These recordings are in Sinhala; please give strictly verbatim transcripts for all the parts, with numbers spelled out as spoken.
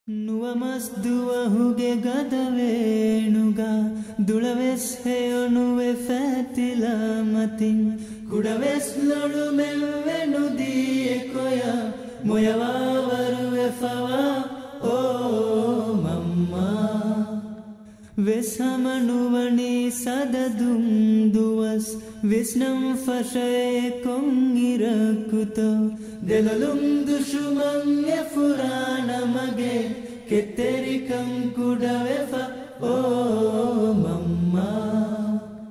නුවමස් දුවහුගේ ගද වේණුගා දුළවෙස් හේයොනුවේ ෆෑතිලා මතින් කුඩවෙස් ලොඩු මෙල්වෙනු දීයෙකොය මොයවාවරුවේ ෆවා ඕ මම්මා වෙසම නුවනී සදදුම් දුවස් විස්නම් ෆෂයේ කොංගිරකුතෝ දෙලලුම් දුෂුමන් එෆුරාන මගේ කෙතෙරිකම් කුඩවෙෆ ඕ මම්මා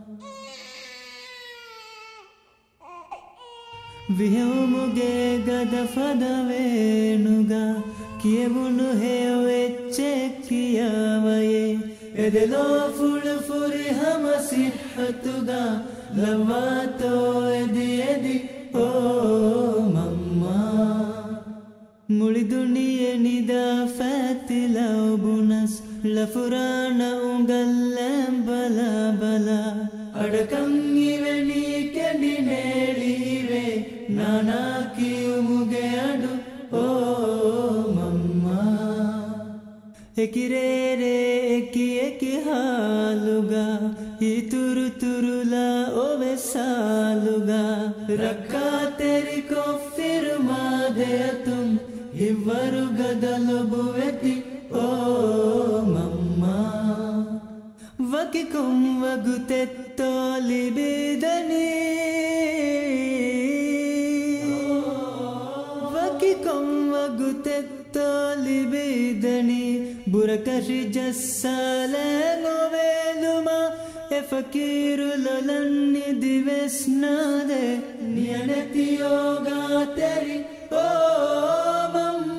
විහවමුගේ ගද ෆදවේනුගා කියවුණු හෙවෙච්චෙ කියාවයේ එදෙලෝ ෆුඩ ෆුරි හම සිහතුගා ලවාතෝ එදි එදි ඕ මම්මා මුළි දුනියේ නිදා ෆෑතිලා ඔබුනස් ලෆුරාන උඟල්ලෑම් බලා බලා අඩකම් ඉවෙනී කැඩි නේලීවේ නානා කියුමුගේ අඩු ඕ මම්මා එකිරේරේ එකි එකි හාලුගා ඉතුරු තුරුලා ඔවෙසාලුගා රක්කා තෙරි කොෆිරුමා දෙයතුම් හිවරු ගදලොබු වෙති ඕ මම්මා වකිකුම් වගුතෙත්තෝ ලිබිදනී වකිකුම් වගුතෙත්තෝ ලිබිදනී බුරකශි ජස්සාලෑන් ඔවේලුමා එෆකීරු ලොලන්නි දිවෙස්නාදේ නියනැති යෝගා තෙරි ඕ මම්මා